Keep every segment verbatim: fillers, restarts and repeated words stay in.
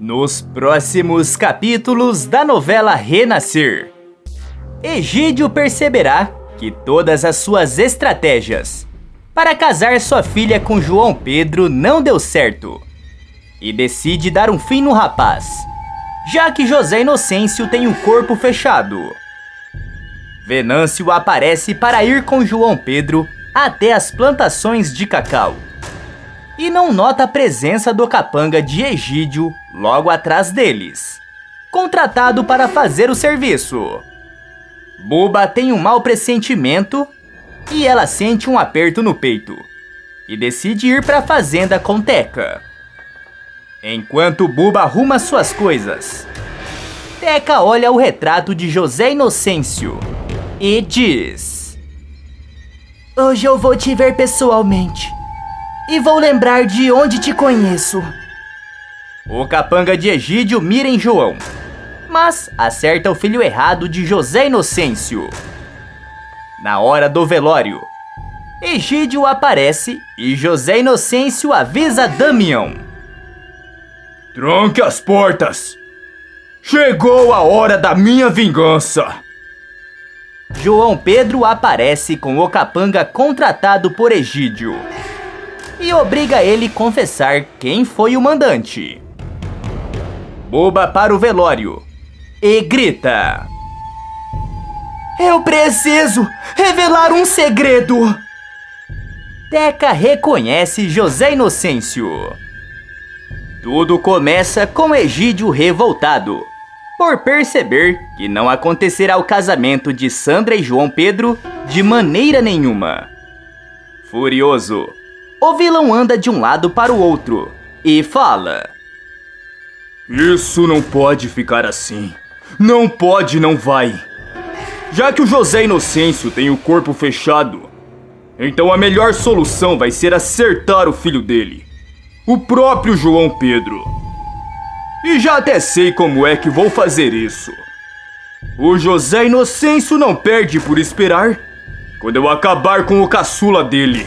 Nos próximos capítulos da novela Renascer, Egídio perceberá que todas as suas estratégias para casar sua filha com João Pedro não deu certo e decide dar um fim no rapaz, já que José Inocêncio tem o corpo fechado. Venâncio aparece para ir com João Pedro até as plantações de cacau e não nota a presença do capanga de Egídio logo atrás deles, contratado para fazer o serviço. Buba tem um mau pressentimento e ela sente um aperto no peito e decide ir para a fazenda com Teca. Enquanto Buba arruma suas coisas, Teca olha o retrato de José Inocêncio e diz: "Hoje eu vou te ver pessoalmente e vou lembrar de onde te conheço." O capanga de Egídio mira em João, mas acerta o filho errado de José Inocêncio. Na hora do velório, Egídio aparece e José Inocêncio avisa Damião: "Tranque as portas! Chegou a hora da minha vingança!" João Pedro aparece com o capanga contratado por Egídio e obriga ele a confessar quem foi o mandante. Buba para o velório e grita: "Eu preciso revelar um segredo!" Teca reconhece José Inocêncio. Tudo começa com Egídio revoltado por perceber que não acontecerá o casamento de Sandra e João Pedro de maneira nenhuma. Furioso, o vilão anda de um lado para o outro e fala: "Isso não pode ficar assim. Não pode, não vai. Já que o José Inocêncio tem o corpo fechado, então a melhor solução vai ser acertar o filho dele, o próprio João Pedro. E já até sei como é que vou fazer isso. O José Inocêncio não perde por esperar quando eu acabar com o caçula dele."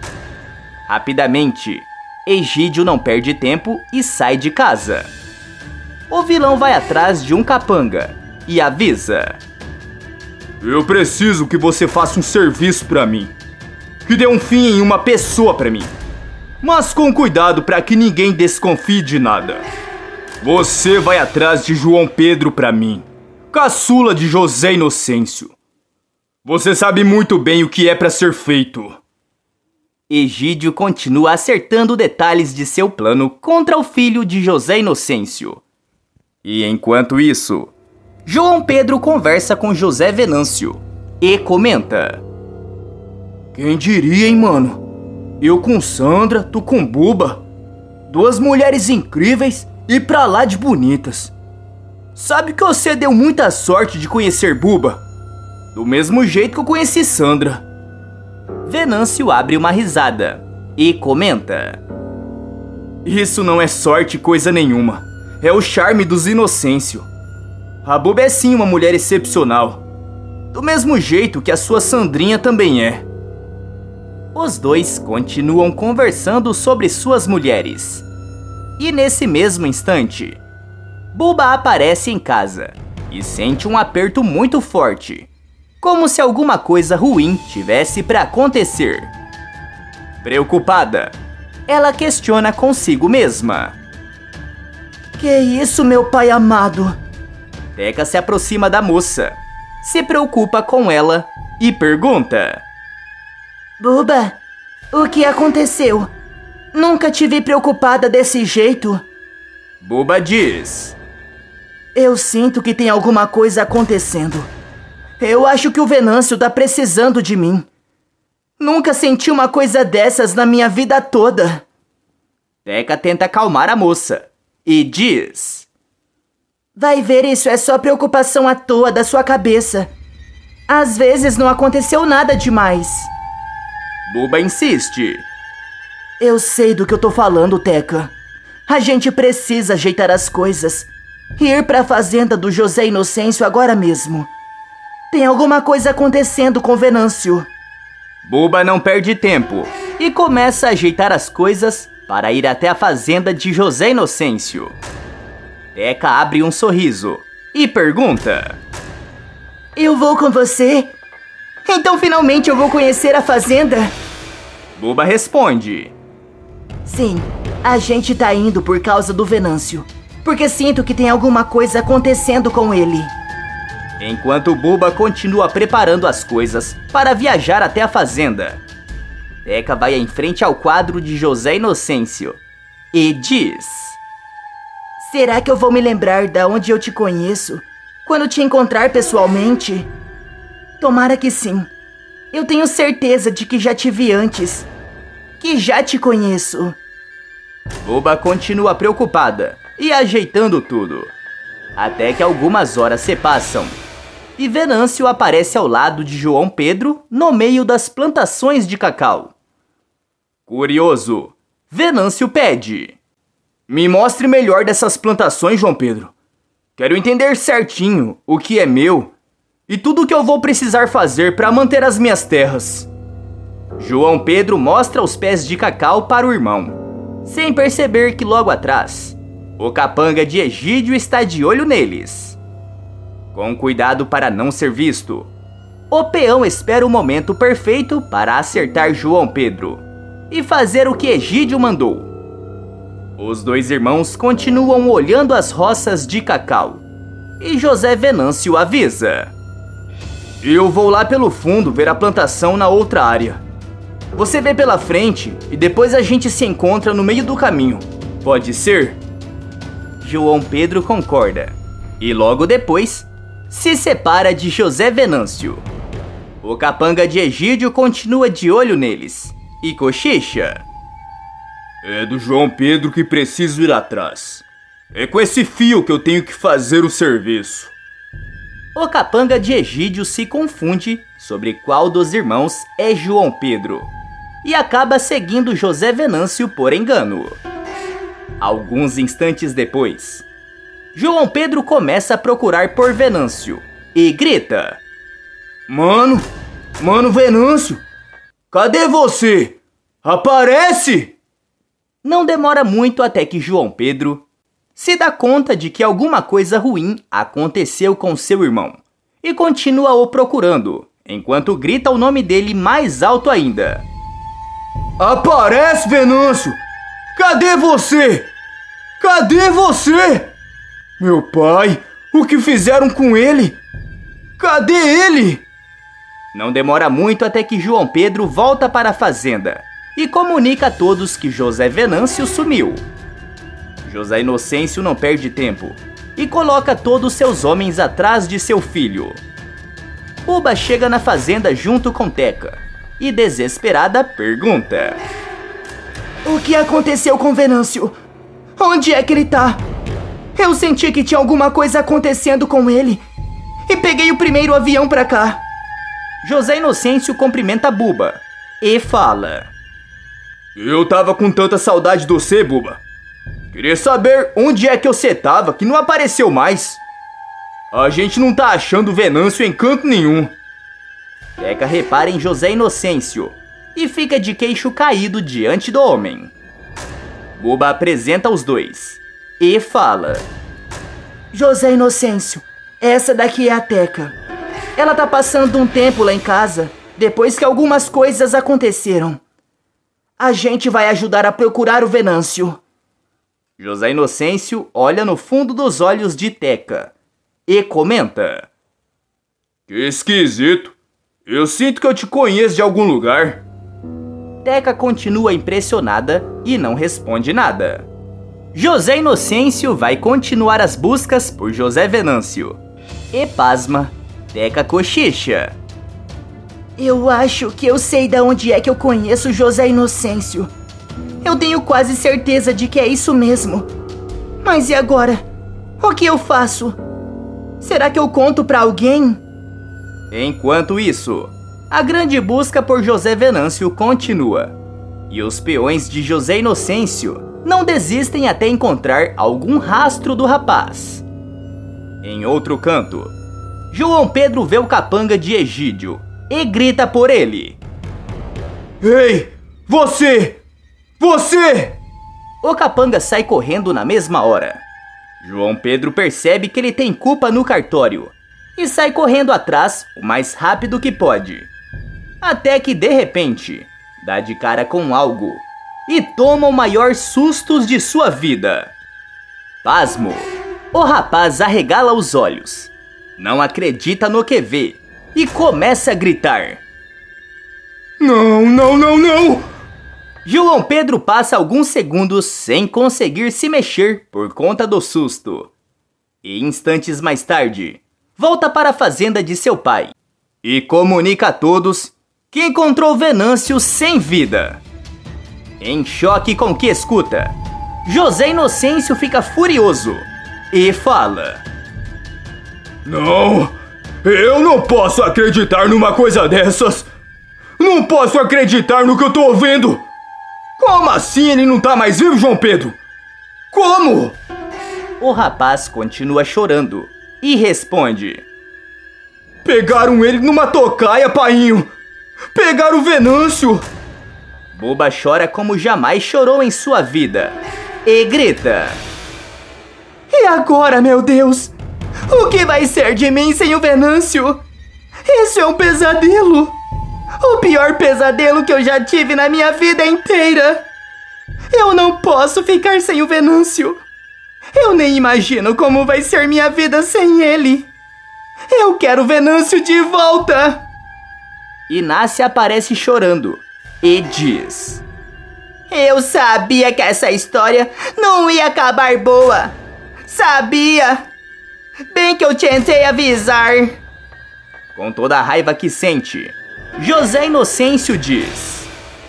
Rapidamente, Egídio não perde tempo e sai de casa. O vilão vai atrás de um capanga e avisa: "Eu preciso que você faça um serviço pra mim, que dê um fim em uma pessoa pra mim, mas com cuidado pra que ninguém desconfie de nada. Você vai atrás de João Pedro pra mim, caçula de José Inocêncio. Você sabe muito bem o que é pra ser feito." Egídio continua acertando detalhes de seu plano contra o filho de José Inocêncio. E enquanto isso, João Pedro conversa com José Venâncio e comenta: "Quem diria, hein, mano? Eu com Sandra, tu com Buba. Duas mulheres incríveis e pra lá de bonitas. Sabe que você deu muita sorte de conhecer Buba, do mesmo jeito que eu conheci Sandra." Venâncio abre uma risada e comenta: "Isso não é sorte coisa nenhuma. É o charme dos Inocêncio. A Buba é sim uma mulher excepcional, do mesmo jeito que a sua Sandrinha também é." Os dois continuam conversando sobre suas mulheres. E nesse mesmo instante, Buba aparece em casa e sente um aperto muito forte, como se alguma coisa ruim tivesse para acontecer. Preocupada, ela questiona consigo mesma: "Que isso, meu pai amado?" Teca se aproxima da moça, se preocupa com ela e pergunta: "Buba, o que aconteceu? Nunca te vi preocupada desse jeito." Buba diz: "Eu sinto que tem alguma coisa acontecendo. Eu acho que o Venâncio tá precisando de mim. Nunca senti uma coisa dessas na minha vida toda." Teca tenta acalmar a moça e diz: "Vai ver, isso é só preocupação à toa da sua cabeça. Às vezes não aconteceu nada demais." Buba insiste: "Eu sei do que eu tô falando, Teca. A gente precisa ajeitar as coisas e ir pra fazenda do José Inocêncio agora mesmo. Tem alguma coisa acontecendo com Venâncio." Buba não perde tempo e começa a ajeitar as coisas para ir até a fazenda de José Inocêncio. Teca abre um sorriso e pergunta: Eu vou com você? Então finalmente eu vou conhecer a fazenda? Buba responde: Sim, a gente tá indo por causa do Venâncio, porque sinto que tem alguma coisa acontecendo com ele. Enquanto Buba continua preparando as coisas para viajar até a fazenda, Teca vai em frente ao quadro de José Inocêncio e diz: Será que eu vou me lembrar da onde eu te conheço quando te encontrar pessoalmente? Tomara que sim. Eu tenho certeza de que já te vi antes, que já te conheço. Buba continua preocupada e ajeitando tudo, até que algumas horas se passam e Venâncio aparece ao lado de João Pedro no meio das plantações de cacau. Curioso, Venâncio pede: Me mostre melhor dessas plantações, João Pedro. Quero entender certinho o que é meu e tudo o que eu vou precisar fazer para manter as minhas terras. João Pedro mostra os pés de cacau para o irmão, sem perceber que logo atrás, o capanga de Egídio está de olho neles. Com cuidado para não ser visto, o peão espera o momento perfeito para acertar João Pedro e fazer o que Egídio mandou. Os dois irmãos continuam olhando as roças de cacau e José Venâncio avisa: Eu vou lá pelo fundo ver a plantação na outra área. Você vê pela frente e depois a gente se encontra no meio do caminho. Pode ser? João Pedro concorda e logo depois se separa de José Venâncio. O capanga de Egídio continua de olho neles e cochicha: É do João Pedro que preciso ir atrás. É com esse fio que eu tenho que fazer o serviço. O capanga de Egídio se confunde sobre qual dos irmãos é João Pedro e acaba seguindo José Venâncio por engano. Alguns instantes depois, João Pedro começa a procurar por Venâncio e grita: Mano, mano Venâncio, cadê você? Aparece! Não demora muito até que João Pedro se dá conta de que alguma coisa ruim aconteceu com seu irmão e continua o procurando, enquanto grita o nome dele mais alto ainda: Aparece, Venâncio! Cadê você? Cadê você? Meu pai, o que fizeram com ele? Cadê ele? Não demora muito até que João Pedro volta para a fazenda e comunica a todos que José Venâncio sumiu. José Inocêncio não perde tempo e coloca todos seus homens atrás de seu filho. Buba chega na fazenda junto com Teca e, desesperada, pergunta: O que aconteceu com Venâncio? Onde é que ele tá? Eu senti que tinha alguma coisa acontecendo com ele e peguei o primeiro avião pra cá. José Inocêncio cumprimenta Buba e fala: Eu tava com tanta saudade de você, Buba. Queria saber onde é que você tava, que não apareceu mais. A gente não tá achando Venâncio em canto nenhum. Teca repara em José Inocêncio e fica de queixo caído diante do homem. Buba apresenta os dois e fala: José Inocêncio, essa daqui é a Teca. Ela tá passando um tempo lá em casa, depois que algumas coisas aconteceram. A gente vai ajudar a procurar o Venâncio. José Inocêncio olha no fundo dos olhos de Teca e comenta: Que esquisito. Eu sinto que eu te conheço de algum lugar. Teca continua impressionada e não responde nada. José Inocêncio vai continuar as buscas por José Venâncio. E pasma, Teca cochicha: Eu acho que eu sei de onde é que eu conheço José Inocêncio. Eu tenho quase certeza de que é isso mesmo. Mas e agora? O que eu faço? Será que eu conto pra alguém? Enquanto isso, a grande busca por José Venâncio continua. E os peões de José Inocêncio não desistem até encontrar algum rastro do rapaz. Em outro canto, João Pedro vê o capanga de Egídio e grita por ele: Ei, você! Você! O capanga sai correndo na mesma hora João Pedro percebe que ele tem culpa no cartório e sai correndo atrás o mais rápido que pode. Até que, de repente, dá de cara com algo e toma o maior susto de sua vida. Pasmo! O rapaz arregala os olhos, não acredita no que vê e começa a gritar. Não, não, não, não! João Pedro passa alguns segundos sem conseguir se mexer por conta do susto. E instantes mais tarde, volta para a fazenda de seu pai e comunica a todos que encontrou Venâncio sem vida. Em choque com o que escuta, José Inocêncio fica furioso e fala: Não, eu não posso acreditar numa coisa dessas. Não posso acreditar no que eu tô ouvindo. Como assim ele não tá mais vivo, João Pedro? Como? O rapaz continua chorando e responde: Pegaram ele numa tocaia, painho. Pegaram o Venâncio. Buba chora como jamais chorou em sua vida e grita: E agora, meu Deus? O que vai ser de mim sem o Venâncio? Isso é um pesadelo. O pior pesadelo que eu já tive na minha vida inteira. Eu não posso ficar sem o Venâncio. Eu nem imagino como vai ser minha vida sem ele. Eu quero o Venâncio de volta. Inácia aparece chorando e diz: Eu sabia que essa história não ia acabar boa. Sabia. Bem que eu tentei avisar. Com toda a raiva que sente, José Inocêncio diz: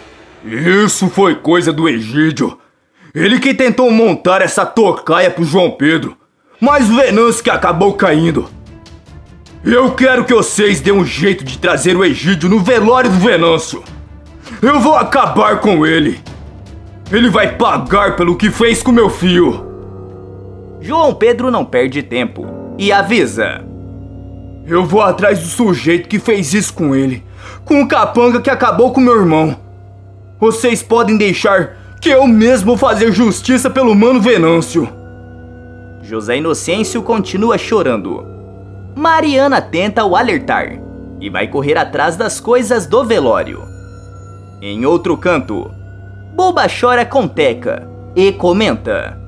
Isso foi coisa do Egídio. Ele que tentou montar essa tocaia pro João Pedro, mas o Venâncio que acabou caindo. Eu quero que vocês dêem um jeito de trazer o Egídio no velório do Venâncio. Eu vou acabar com ele. Ele vai pagar pelo que fez com meu filho. João Pedro não perde tempo e avisa: Eu vou atrás do sujeito que fez isso com ele, com o capanga que acabou com meu irmão. Vocês podem deixar que eu mesmo vou fazer justiça pelo mano Venâncio. José Inocêncio continua chorando. Mariana tenta o alertar e vai correr atrás das coisas do velório. Em outro canto, Buba chora com Teca e comenta: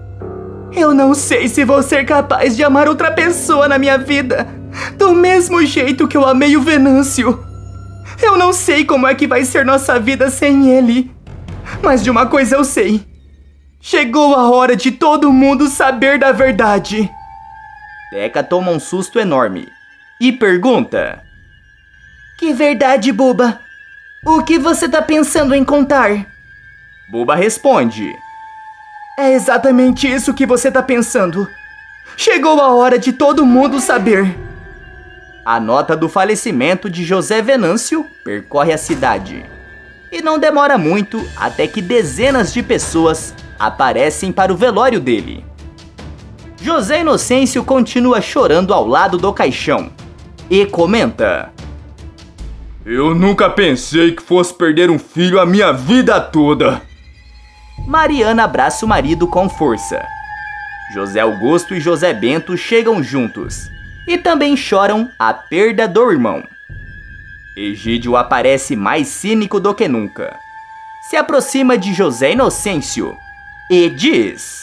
Eu não sei se vou ser capaz de amar outra pessoa na minha vida do mesmo jeito que eu amei o Venâncio. Eu não sei como é que vai ser nossa vida sem ele. Mas de uma coisa eu sei. Chegou a hora de todo mundo saber da verdade. Teca toma um susto enorme e pergunta: Que verdade, Buba? O que você tá pensando em contar? Buba responde: É exatamente isso que você tá pensando. Chegou a hora de todo mundo saber. A nota do falecimento de José Venâncio percorre a cidade. E não demora muito até que dezenas de pessoas aparecem para o velório dele. José Inocêncio continua chorando ao lado do caixão e comenta: Eu nunca pensei que fosse perder um filho a minha vida toda. Mariana abraça o marido com força. José Augusto e José Bento chegam juntos e também choram a perda do irmão. Egídio aparece mais cínico do que nunca. Se aproxima de José Inocêncio e diz: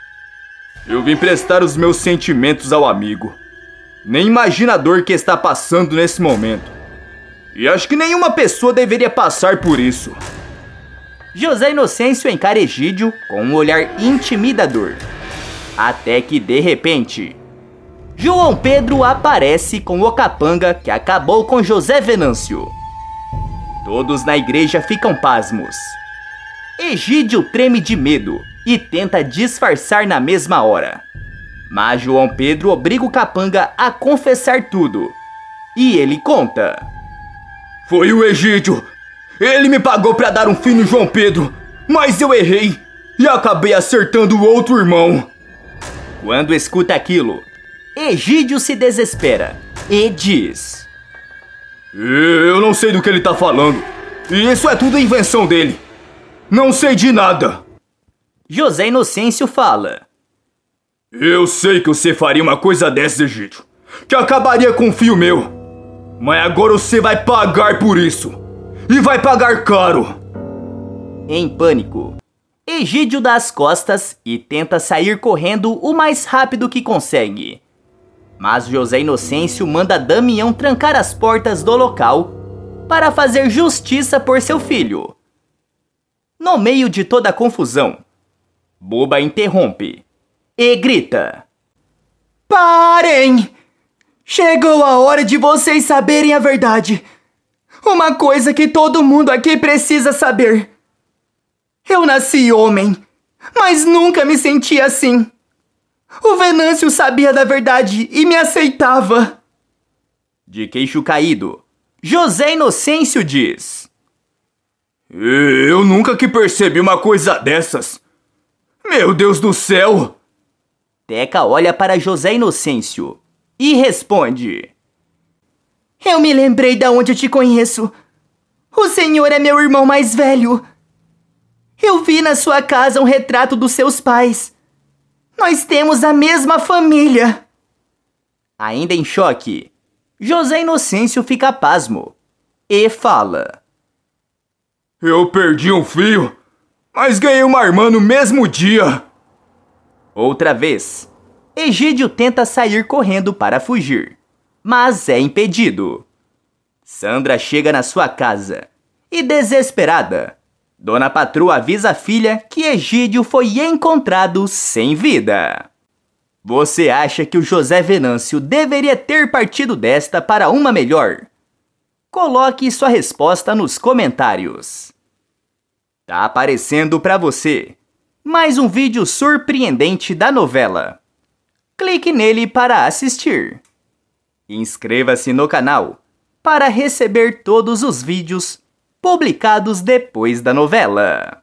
Eu vim prestar os meus sentimentos ao amigo. Nem imagina a dor que está passando nesse momento. E acho que nenhuma pessoa deveria passar por isso. José Inocêncio encara Egídio com um olhar intimidador. Até que, de repente, João Pedro aparece com o capanga que acabou com José Venâncio. Todos na igreja ficam pasmos. Egídio treme de medo e tenta disfarçar na mesma hora. Mas João Pedro obriga o capanga a confessar tudo. E ele conta: Foi o Egídio. Ele me pagou pra dar um fim no João Pedro, mas eu errei e acabei acertando o outro irmão. Quando escuta aquilo, Egídio se desespera e diz: Eu não sei do que ele tá falando. E isso é tudo invenção dele. Não sei de nada. José Inocêncio fala: Eu sei que você faria uma coisa dessa, Egídio, que acabaria com um filho meu. Mas agora você vai pagar por isso. E vai pagar caro. Em pânico, Egídio dá as costas e tenta sair correndo o mais rápido que consegue. Mas José Inocêncio manda Damião trancar as portas do local para fazer justiça por seu filho. No meio de toda a confusão, Buba interrompe e grita: Parem! Chegou a hora de vocês saberem a verdade. Uma coisa que todo mundo aqui precisa saber. Eu nasci homem, mas nunca me senti assim. O Venâncio sabia da verdade e me aceitava. De queixo caído, José Inocêncio diz: Eu nunca que percebi uma coisa dessas. Meu Deus do céu! Teca olha para José Inocêncio e responde: Eu me lembrei de onde eu te conheço. O senhor é meu irmão mais velho. Eu vi na sua casa um retrato dos seus pais. Nós temos a mesma família. Ainda em choque, José Inocêncio fica pasmo e fala: Eu perdi um filho, mas ganhei uma irmã no mesmo dia. Outra vez, Egídio tenta sair correndo para fugir, mas é impedido. Sandra chega na sua casa e, desesperada, Dona Patroa avisa a filha que Egídio foi encontrado sem vida. Você acha que o José Venâncio deveria ter partido desta para uma melhor? Coloque sua resposta nos comentários. Tá aparecendo para você mais um vídeo surpreendente da novela. Clique nele para assistir. Inscreva-se no canal para receber todos os vídeos publicados depois da novela.